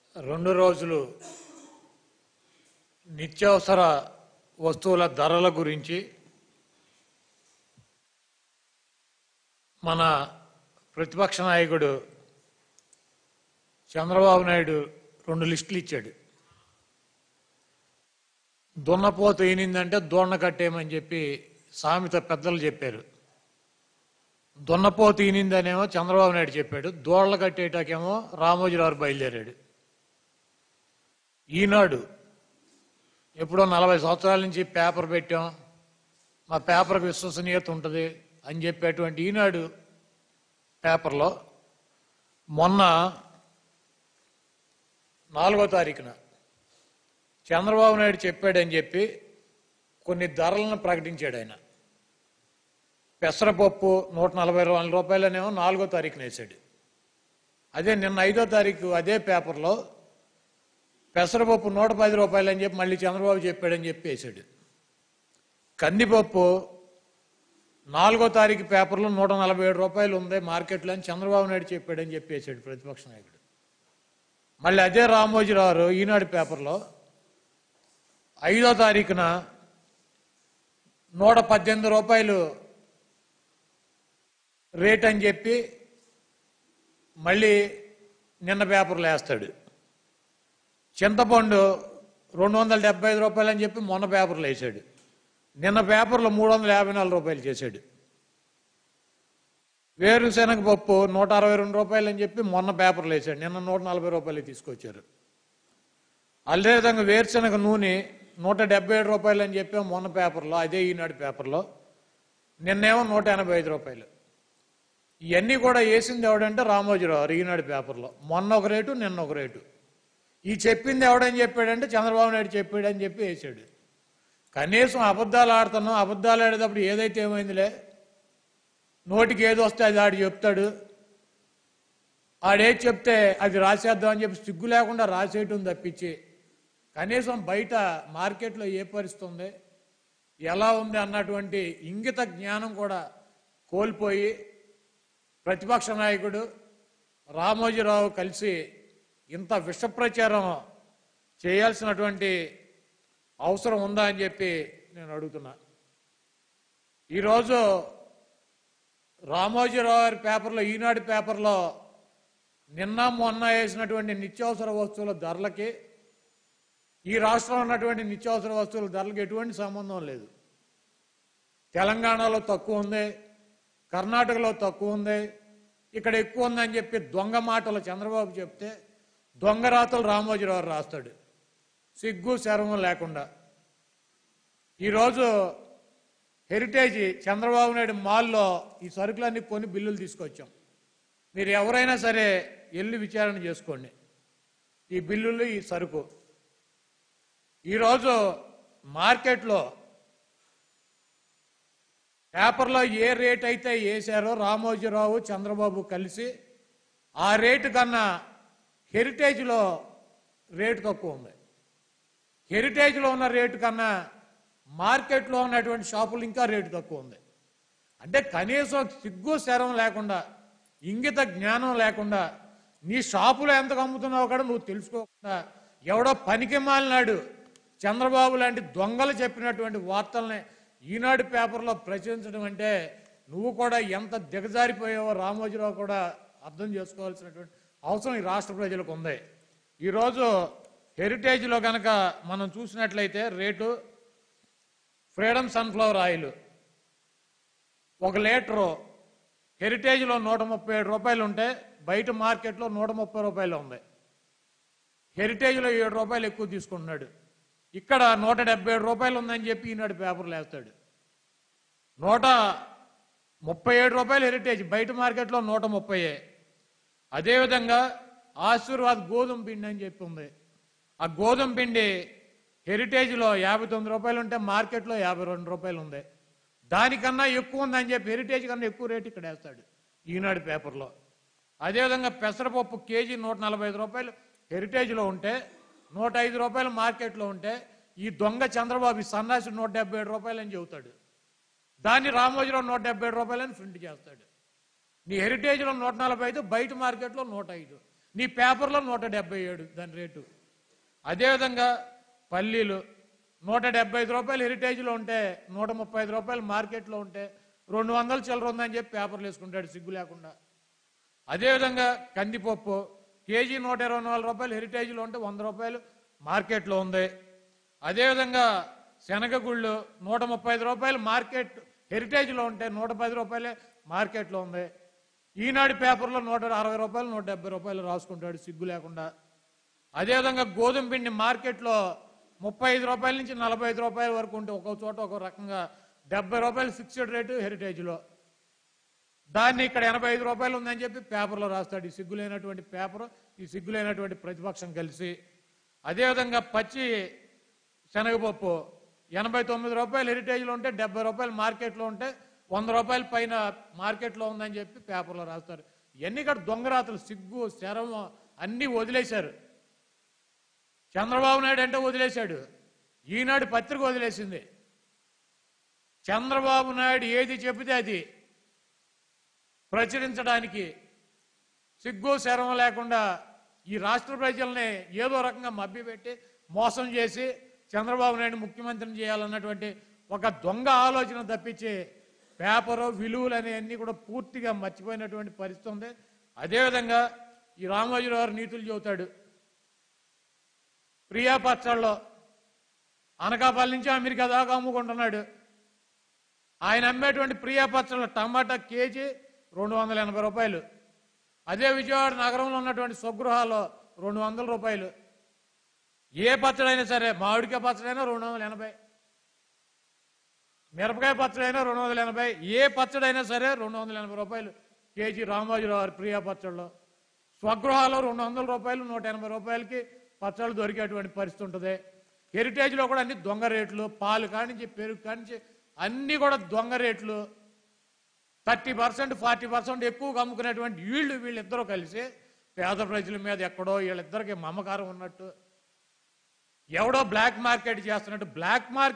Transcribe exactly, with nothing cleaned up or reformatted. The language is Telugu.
రెండు రోజులు నిత్యావసర వస్తువుల ధరల గురించి మన ప్రతిపక్ష నాయకుడు చంద్రబాబు నాయుడు రెండు లిస్టులు ఇచ్చాడు. దున్నపోతు ఈనిందంటే దోణ కట్టేయమని చెప్పి సామెత పెద్దలు చెప్పారు. దున్నపోతు ఈనిందనేమో చంద్రబాబు నాయుడు చెప్పాడు. దోళ్ల కట్టేటాకేమో రామోజీరావు బయలుదేరాడు. ఈనాడు ఎప్పుడో నలభై సంవత్సరాల నుంచి పేపర్ పెట్టాం, మా పేపర్కి విశ్వసనీయత ఉంటుంది అని చెప్పేటువంటి ఈనాడు పేపర్లో మొన్న నాలుగో తారీఖున చంద్రబాబు నాయుడు చెప్పాడని చెప్పి కొన్ని ధరలను ప్రకటించాడు. ఆయన పెసరపప్పు నూట నలభై నాలుగు రూపాయలనేమో నాలుగో తారీఖున వేసాడు. అదే నిన్న ఐదో తారీఖు అదే పేపర్లో పెసరపప్పు నూట పది రూపాయలు అని చెప్పి మళ్ళీ చంద్రబాబు చెప్పాడని చెప్పి వేసాడు. కందిపప్పు నాలుగో తారీఖు పేపర్లో నూట నలభై ఏడు రూపాయలు ఉంది మార్కెట్లో అని చంద్రబాబు నాయుడు చెప్పాడని చెప్పి వేసాడు ప్రతిపక్ష నాయకుడు. మళ్ళీ అదే రామోజీరావు ఈనాడు పేపర్లో ఐదో తారీఖున నూట పద్దెనిమిది రూపాయలు రేట్ అని చెప్పి మళ్ళీ నిన్న పేపర్లో వేస్తాడు. చింతపండు రెండు వందల డెబ్బై ఐదు రూపాయలు అని చెప్పి మొన్న పేపర్లో వేసాడు. నిన్న పేపర్లో మూడు వందల యాభై నాలుగు రూపాయలు చేశాడు. వేరుశనగ పప్పు నూట అరవై రెండు రూపాయలు అని చెప్పి మొన్న పేపర్లో వేసాడు. నిన్న నూట నలభై రూపాయలు తీసుకొచ్చారు. అదేవిధంగా వేరుశనగ నూనె నూట డెబ్బై ఏడు రూపాయలు అని చెప్పి మొన్న పేపర్లో అదే ఈనాడు పేపర్లో నిన్నేమో నూట ఎనభై ఐదు రూపాయలు. ఇవన్నీ కూడా వేసింది ఎవడంటే రామోజీరావు ఈనాడు పేపర్లో. మొన్న ఒక రేటు నిన్న ఒక రేటు. ఈ చెప్పింది ఎవడని చెప్పాడంటే చంద్రబాబు నాయుడు చెప్పాడని చెప్పి వేసాడు. కనీసం అబద్ధాలు ఆడుతున్నాం, అబద్ధాలు ఆడేటప్పుడు ఏదైతే ఏమైందిలే, నోటికి ఏది వస్తే అది ఆడు చెప్తాడు, ఆడేది చెప్తే అది రాసేద్దాం అని చెప్పి సిగ్గు లేకుండా రాసేయటం తప్పించి కనీసం బయట మార్కెట్లో ఏ పరిస్థితి ఉంది, ఎలా ఉంది అన్నటువంటి ఇంగిత జ్ఞానం కూడా కోల్పోయి ప్రతిపక్ష నాయకుడు రామోజీరావు కలిసి ఇంత విష ప్రచారం చేయాల్సినటువంటి అవసరం ఉందా అని చెప్పి నేను అడుగుతున్నా. ఈరోజు రామోజీరావు గారి పేపర్లో ఈనాడు పేపర్లో నిన్న మొన్న వేసినటువంటి నిత్యావసర వస్తువుల ధరలకి ఈ రాష్ట్రంలో ఉన్నటువంటి నిత్యావసర వస్తువుల ధరలకు ఎటువంటి సంబంధం లేదు. తెలంగాణలో తక్కువ ఉంది, కర్ణాటకలో తక్కువ ఉంది, ఇక్కడ ఎక్కువ ఉందని చెప్పి దొంగ మాటలు చంద్రబాబు చెప్తే దొంగ రాతలు రామోజీరావు రాస్తాడు సిగ్గు శరమం లేకుండా. ఈరోజు హెరిటేజ్ చంద్రబాబు నాయుడు మాల్లో ఈ సరుకులన్నీ కొని బిల్లులు తీసుకొచ్చాం. మీరు ఎవరైనా సరే వెళ్ళి విచారణ చేసుకోండి ఈ బిల్లులు, ఈ సరుకు. ఈరోజు మార్కెట్లో పేపర్లో ఏ రేట్ అయితే వేశారో రామోజీరావు చంద్రబాబు కలిసి ఆ రేటు కన్నా హెరిటేజ్లో రేటు తక్కువ ఉంది. హెరిటేజ్లో ఉన్న రేటు కన్నా మార్కెట్లో ఉన్నటువంటి షాపులు ఇంకా రేటు తక్కువ ఉంది. అంటే కనీసం సిగ్గు శరం లేకుండా, ఇంగిత జ్ఞానం లేకుండా, నీ షాపులో ఎంతకు అమ్ముతున్నావు కూడా నువ్వు తెలుసుకోకుండా ఎవడో పనికి మాలినాడు చంద్రబాబు లాంటి దొంగలు చెప్పినటువంటి వార్తల్ని ఈనాడు పేపర్లో ప్రచురించడం అంటే నువ్వు కూడా ఎంత దిగజారిపోయావో రామోజీరావు కూడా అర్థం చేసుకోవాల్సినటువంటి అవసరం ఈ రాష్ట్ర ప్రజలకు ఉంది. ఈరోజు హెరిటేజ్లో కనుక మనం చూసినట్లయితే రేటు ఫ్రీడమ్ సన్ఫ్లవర్ ఆయిల్ ఒక లీటరు హెరిటేజ్లో నూట ముప్పై ఏడు రూపాయలు ఉంటే బయట మార్కెట్లో నూట ముప్పై రూపాయలు ఉంది. హెరిటేజ్లో ఏడు రూపాయలు ఎక్కువ తీసుకుంటున్నాడు. ఇక్కడ నూట డెబ్బై ఏడు రూపాయలు ఉందని చెప్పి ఈనాడు పేపర్లు వేస్తాడు. నూట ముప్పై ఏడు రూపాయలు హెరిటేజ్, బయట మార్కెట్లో నూట ముప్పై. అదేవిధంగా ఆశీర్వాద్ గోధుమ పిండి అని చెప్పి ఉంది. ఆ గోధుమ పిండి హెరిటేజ్లో యాభై తొమ్మిది రూపాయలు ఉంటే మార్కెట్లో యాభై రెండు రూపాయలు ఉంది. దానికన్నా ఎక్కువ ఉందని చెప్పి హెరిటేజ్ కన్నా ఎక్కువ రేటు ఇక్కడ వేస్తాడు ఈనాడు పేపర్లో. అదేవిధంగా పెసరపప్పు కేజీ నూట నలభై ఐదు రూపాయలు హెరిటేజ్లో ఉంటే నూట ఐదు రూపాయలు మార్కెట్లో ఉంటే ఈ దొంగ చంద్రబాబు సన్నాసి నూట డెబ్బై ఏడు రూపాయలు అని చెబుతాడు. దాన్ని రామోజీరావు నూట డెబ్బై ఏడు రూపాయలని ప్రింట్ చేస్తాడు. నీ హెరిటేజ్లో నూట నలభై ఐదు, బయట మార్కెట్లో నూట ఐదు. నీ పేపర్లో నూట డెబ్బై ఏడు దాని రేటు. అదేవిధంగా పల్లీలు నూట డెబ్బై ఐదు రూపాయలు హెరిటేజ్లో ఉంటే నూట ముప్పై ఐదు రూపాయలు మార్కెట్లో ఉంటే రెండు వందలు చిల్లర ఉందని చెప్పి పేపర్లు వేసుకుంటాడు సిగ్గు లేకుండా. అదేవిధంగా కందిపప్పు కేజీ నూట ఇరవై నాలుగు రూపాయలు హెరిటేజ్లో ఉంటే వంద రూపాయలు మార్కెట్లో ఉంది. అదేవిధంగా శనగగుళ్ళు నూట ముప్పై ఐదు రూపాయలు మార్కెట్ హెరిటేజ్లో ఉంటే నూట పది రూపాయలే మార్కెట్లో ఉంది. ఈనాడు పేపర్లో నూట అరవై రూపాయలు నూట డెబ్బై రూపాయలు రాసుకుంటాడు సిగ్గు లేకుండా. అదేవిధంగా గోధుమ పిండి మార్కెట్లో ముప్పై ఐదు రూపాయల నుంచి నలభై ఐదు రూపాయల వరకు ఉంటే ఒక్కో చోట ఒక రకంగా డెబ్బై రూపాయలు ఫిక్స్డ్ రేటు హెరిటేజ్లో, దాన్ని ఇక్కడ ఎనభై ఐదు రూపాయలు ఉందని చెప్పి పేపర్లో రాస్తాడు. ఈ సిగ్గులేనటువంటి పేపర్, ఈ సిగ్గులేనటువంటి ప్రతిపక్షం కలిసి. అదేవిధంగా పచ్చి శనగపప్పు ఎనభై తొమ్మిది రూపాయలు హెరిటేజ్లో ఉంటే డెబ్బై రూపాయలు మార్కెట్లో ఉంటే వంద రూపాయల పైన మార్కెట్లో ఉందని చెప్పి పేపర్లో రాస్తారు. ఇవన్నీ ఇక్కడ దొంగరాతలు, సిగ్గు శరం అన్నీ వదిలేశారు. చంద్రబాబు నాయుడు అంటే వదిలేశాడు, ఈనాడు పత్రిక వదిలేసింది. చంద్రబాబు నాయుడు ఏది చెబితే అది ప్రచురించడానికి సిగ్గు శరం లేకుండా ఈ రాష్ట్ర ప్రజల్ని ఏదో రకంగా మభ్యపెట్టి మోసం చేసి చంద్రబాబు నాయుడు ముఖ్యమంత్రిని చేయాలన్నటువంటి ఒక దొంగ ఆలోచన తప్పించి పేపరు విలువలు అనేవన్నీ కూడా పూర్తిగా మర్చిపోయినటువంటి పరిస్థితి ఉంది. అదేవిధంగా ఈ రామోజీరావు గారు నీతులు చెబుతాడు. ప్రియా పచ్చళ్ళలో అనకాపల్లి నుంచి అమెరికా దాకా అమ్ముకుంటున్నాడు. ఆయన అమ్మేటువంటి ప్రియా పచ్చళ్ళ టమాటా కేజీ రెండు వందల ఎనభై రూపాయలు. అదే విజయవాడ నగరంలో ఉన్నటువంటి స్వగృహాల్లో రెండు వందల రూపాయలు. ఏ పచ్చడైనా సరే, మామిడికాయ పచ్చడైనా రెండు వందల ఎనభై, మిరపకాయ పచ్చడైనా రెండు వందల ఎనభై, ఏ పచ్చడైనా సరే రెండు వందల ఎనభై రూపాయలు కేజీ రామోజీరావు గారి ప్రియా పచ్చళ్ళు. స్వగృహాల్లో రెండు వందల రూపాయలు నూట ఎనభై రూపాయలకి పచ్చళ్ళు దొరికేటువంటి పరిస్థితి ఉంటుంది. హెరిటేజ్లో కూడా అన్ని దొంగ రేట్లు, పాలు కానించి పెరుగు కానించి అన్నీ కూడా దొంగ రేట్లు. థర్టీ పర్సెంట్ ఫార్టీ పర్సెంట్ ఎక్కువగా అమ్ముకునేటువంటి వీళ్ళు వీళ్ళిద్దరూ కలిసి పేద ప్రజల మీద ఎక్కడో వీళ్ళిద్దరికి మమకారం ఉన్నట్టు, ఎవడో బ్లాక్ మార్కెట్ చేస్తున్నట్టు బ్లాక్ మార్కెట్